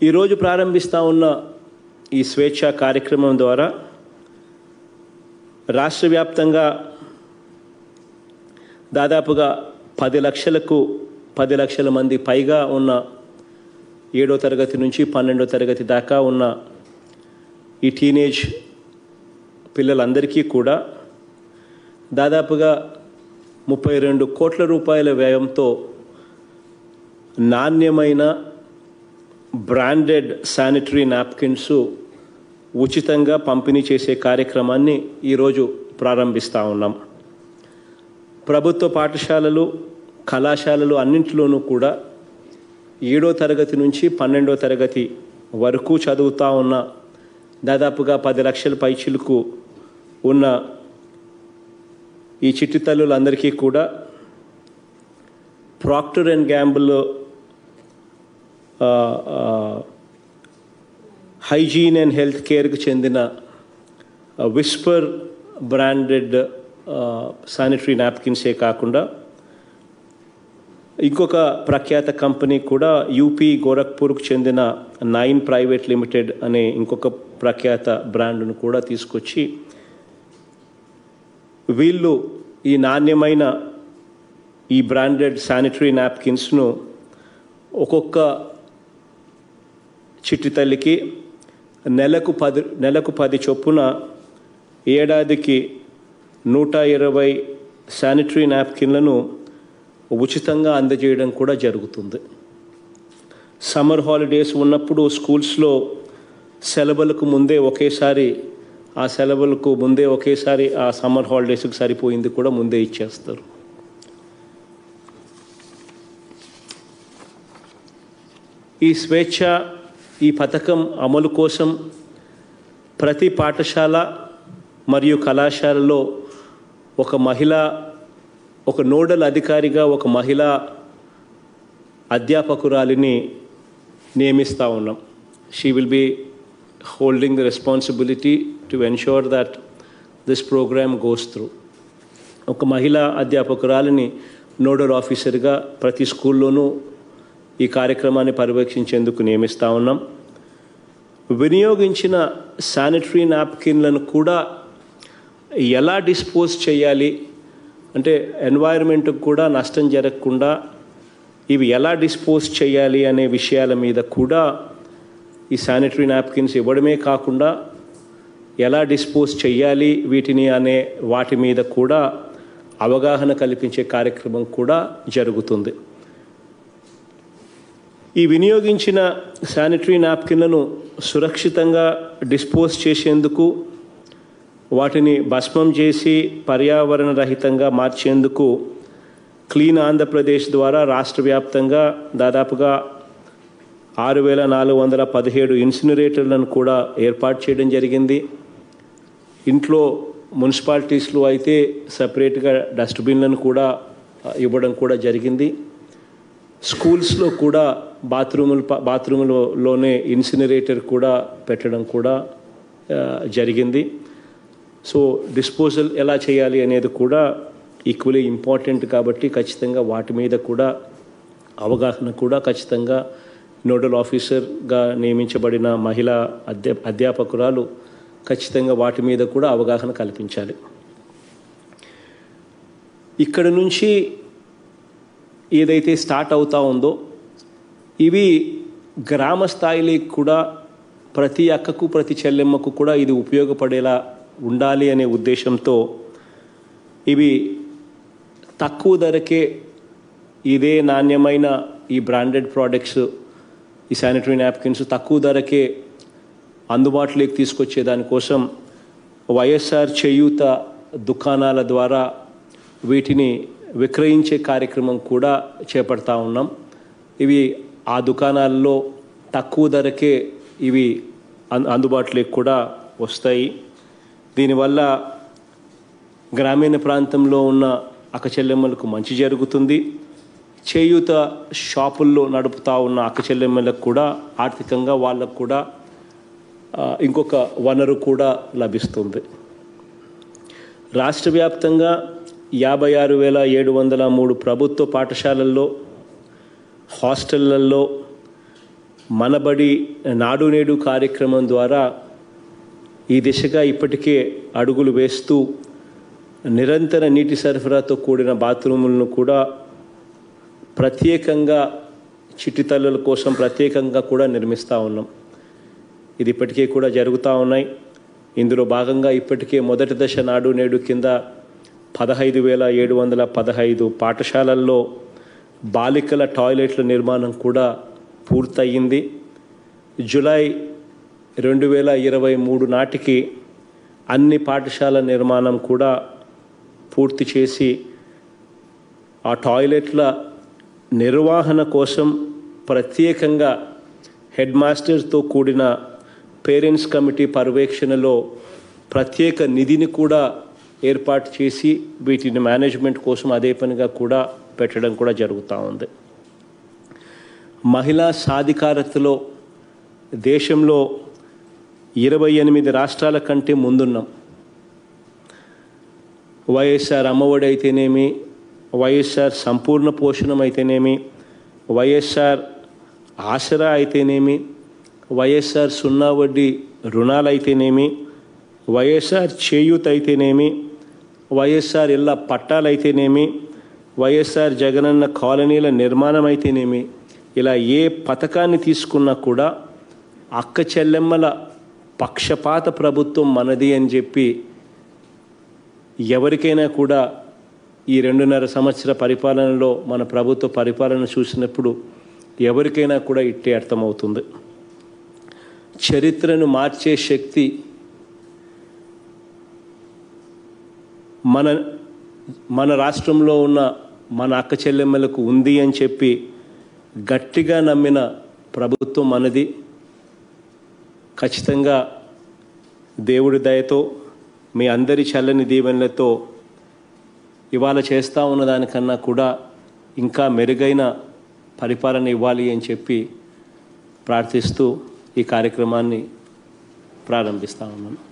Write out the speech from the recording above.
ఈరోజు ప్రారంభిస్తూ ఉన్న ఈ స్వేచ్ఛ కార్యక్రమం ద్వారా రాష్ట్ర వ్యాప్తంగా దాదాపుగా 10 లక్షల మంది పైగా ఉన్న 7వ తరగతి నుంచి 12వ తరగతి దాకా ఉన్న ఈ టీనేజ్ పిల్లలందరికీ కూడా దాదాపుగా 32 కోట్ల రూపాయల వ్యయంతో నాణ్యమైన బ్రాండెడ్ శానిటరీ నాప్కిన్స్ ఉచితంగా పంపిణీ చేసే కార్యక్రమాన్ని ఈరోజు ప్రారంభిస్తూ ఉన్నాం. ప్రభుత్వ పాఠశాలలు, కళాశాలలు అన్నింటిలోనూ కూడా 7వ తరగతి నుంచి 12వ తరగతి వరకు చదువుతూ ఉన్న దాదాపుగా 10 లక్షల పైచిలకు ఉన్న ఈ చిట్టి తల్లులందరికీ కూడా Procter and Gamble hygiene and health కేర్కి చెందిన విస్పర్ బ్రాండెడ్ శానిటరీ నాప్కిన్సే కాకుండా ఇంకొక ప్రఖ్యాత కంపెనీ కూడా యూపీ గోరఖ్పూర్కు చెందిన 9 ప్రైవేట్ లిమిటెడ్ అనే ఇంకొక ప్రఖ్యాత బ్రాండ్ను కూడా తీసుకొచ్చి వీళ్ళు ఈ నాణ్యమైన ఈ బ్రాండెడ్ శానిటరీ నాప్కిన్స్ను ఒక్కొక్క చిట్టి తల్లికి నెలకు 10 చొప్పున ఏడాదికి 120 శానిటరీ నాప్కిన్లను ఉచితంగా అందజేయడం కూడా జరుగుతుంది. సమ్మర్ హాలిడేస్ ఉన్నప్పుడు స్కూల్స్లో సెలవులకు ముందే ఒకేసారి ఆ సమ్మర్ హాలిడేస్కి సరిపోయింది కూడా ముందే ఇచ్చేస్తారు. ఈ స్వేచ్ఛ ఈ పథకం అమలు కోసం ప్రతి పాఠశాల మరియు కళాశాలలో ఒక నోడల్ అధికారిగా ఒక మహిళా అధ్యాపకురాలిని నియమిస్తూ ఉన్నాం. She will be holding the responsibility to ensure that this program goes through. ఒక మహిళా అధ్యాపకురాలిని నోడల్ ఆఫీసర్గా ప్రతి స్కూల్లోనూ ఈ కార్యక్రమాన్ని పర్యవేక్షించేందుకు నియమిస్తూ ఉన్నాం. వినియోగించిన శానిటరీ నాప్కిన్లను కూడా ఎలా డిస్పోజ్ చేయాలి అంటే ఎన్వైరన్మెంట్కి కూడా నష్టం జరగకుండా ఇవి ఎలా డిస్పోజ్ చేయాలి అనే విషయాల మీద కూడా ఈ శానిటరీ నాప్కిన్స్ ఇవ్వడమే కాకుండా ఎలా డిస్పోజ్ చేయాలి వీటిని అనే వాటి మీద కూడా అవగాహన కల్పించే కార్యక్రమం కూడా జరుగుతుంది. ఈ వినియోగించిన శానిటరీ నాప్కిన్లను సురక్షితంగా డిస్పోజ్ చేసేందుకు వాటిని భస్మం చేసి పర్యావరణ రహితంగా మార్చేందుకు క్లీన్ ఆంధ్రప్రదేశ్ ద్వారా రాష్ట్ర వ్యాప్తంగా దాదాపుగా 6,417 ఇన్సినరేటర్లను కూడా ఏర్పాటు చేయడం జరిగింది. ఇంట్లో మున్సిపాలిటీస్లో అయితే సపరేట్గా డస్ట్బిన్లను కూడా ఇవ్వడం కూడా జరిగింది. స్కూల్స్లో కూడా బాత్రూములోనే ఇన్సినరేటర్ కూడా పెట్టడం కూడా జరిగింది. సో డిస్పోజల్ ఎలా చేయాలి అనేది కూడా ఈక్వలీ ఇంపార్టెంట్ కాబట్టి ఖచ్చితంగా వాటి మీద కూడా అవగాహన కూడా ఖచ్చితంగా నోడల్ ఆఫీసర్గా నియమించబడిన మహిళా అధ్యాపకురాలు ఖచ్చితంగా వాటి మీద కూడా అవగాహన కల్పించాలి. ఇక్కడ నుంచి ఏదైతే స్టార్ట్ అవుతూ ఉందో ఇవి గ్రామ స్థాయిలో కూడా ప్రతి అక్కకు ప్రతి చెల్లెమ్మకు కూడా ఇది ఉపయోగపడేలా ఉండాలి అనే ఉద్దేశంతో ఇవి తక్కువ ధరకే ఇదే నాణ్యమైన ఈ బ్రాండెడ్ ప్రోడక్ట్స్ ఈ శానిటరీ నాప్కిన్స్ తక్కువ ధరకే అందుబాటులోకి తీసుకొచ్చే దానికోసం వైఎస్ఆర్ చేయూత దుకాణాల ద్వారా వీటిని విక్రయించే కార్యక్రమం కూడా చేపడతా ఉన్నాం. ఇవి ఆ దుకాణాల్లో తక్కువ ధరకే ఇవి అందుబాటులోకి కూడా వస్తాయి. దీనివల్ల గ్రామీణ ప్రాంతంలో ఉన్న అక్కచెల్లెమ్మలకు మంచి జరుగుతుంది. చేయూత షాపుల్లో నడుపుతూ ఉన్న అక్కచెల్లెమ్మలకు కూడా ఆర్థికంగా వాళ్ళకు కూడా ఇంకొక వనరు కూడా లభిస్తుంది. రాష్ట్ర వ్యాప్తంగా 56,703 ప్రభుత్వ పాఠశాలల్లో హాస్టళ్లలో మనబడి నాడు నేడు కార్యక్రమం ద్వారా ఈ దిశగా ఇప్పటికే అడుగులు వేస్తూ నిరంతర నీటి సరఫరాతో కూడిన బాత్రూములను కూడా ప్రత్యేకంగా చిట్టి తల్లుల కోసం ప్రత్యేకంగా కూడా నిర్మిస్తూ ఉన్నాం. ఇది ఇప్పటికే కూడా జరుగుతూ ఉన్నాయి. ఇందులో భాగంగా ఇప్పటికే మొదటి దశ నాడు నేడు కింద 15,715 పాఠశాలల్లో బాలికల టాయిలెట్ల నిర్మాణం కూడా పూర్తయింది. జూలై 2023 నాటికి అన్ని పాఠశాల నిర్మాణం కూడా పూర్తి చేసి ఆ టాయిలెట్ల నిర్వహణ కోసం ప్రత్యేకంగా హెడ్ మాస్టర్స్తో కూడిన పేరెంట్స్ కమిటీ పర్యవేక్షణలో ప్రత్యేక నిధిని కూడా ఏర్పాటు చేసి వీటిని మేనేజ్మెంట్ కోసం అదే పనిగా కూడా పెట్టడం కూడా జరుగుతూ ఉంది. మహిళా సాధికారతలో దేశంలో 28 రాష్ట్రాల కంటే ముందున్నాం. వైఎస్ఆర్ అమ్మఒడి అయితేనేమి, వైఎస్ఆర్ సంపూర్ణ పోషణం అయితేనేమి, వైఎస్ఆర్ ఆసరా అయితేనేమి, వైఎస్ఆర్ సున్నా వడ్డీ రుణాలు అయితేనేమి, వైఎస్ఆర్ చేయూత అయితేనేమి, వైఎస్ఆర్ ఇళ్ళ పట్టాలైతేనేమి, వైఎస్ఆర్ జగనన్న కాలనీల నిర్మాణం అయితేనేమి, ఇలా ఏ పథకాన్ని తీసుకున్నా కూడా అక్క చెల్లెమ్మల పక్షపాత ప్రభుత్వం మనది అని చెప్పి ఎవరికైనా కూడా ఈ 2.5 సంవత్సర పరిపాలనలో మన ప్రభుత్వ పరిపాలన చూసినప్పుడు ఎవరికైనా కూడా ఇట్టే అర్థమవుతుంది. చరిత్రను మార్చే శక్తి మన రాష్ట్రంలో ఉన్న మన అక్క చెల్లెమ్మలకు ఉంది అని చెప్పి గట్టిగా నమ్మిన ప్రభుత్వం మనది. ఖచ్చితంగా దేవుడి దయతో మీ అందరి చల్లని దీవెనలతో ఇవాళ చేస్తూ ఉన్నదానికన్నా కూడా ఇంకా మెరుగైన పరిపాలన ఇవ్వాలి అని చెప్పి ప్రార్థిస్తూ ఈ కార్యక్రమాన్ని ప్రారంభిస్తూ ఉన్నాను.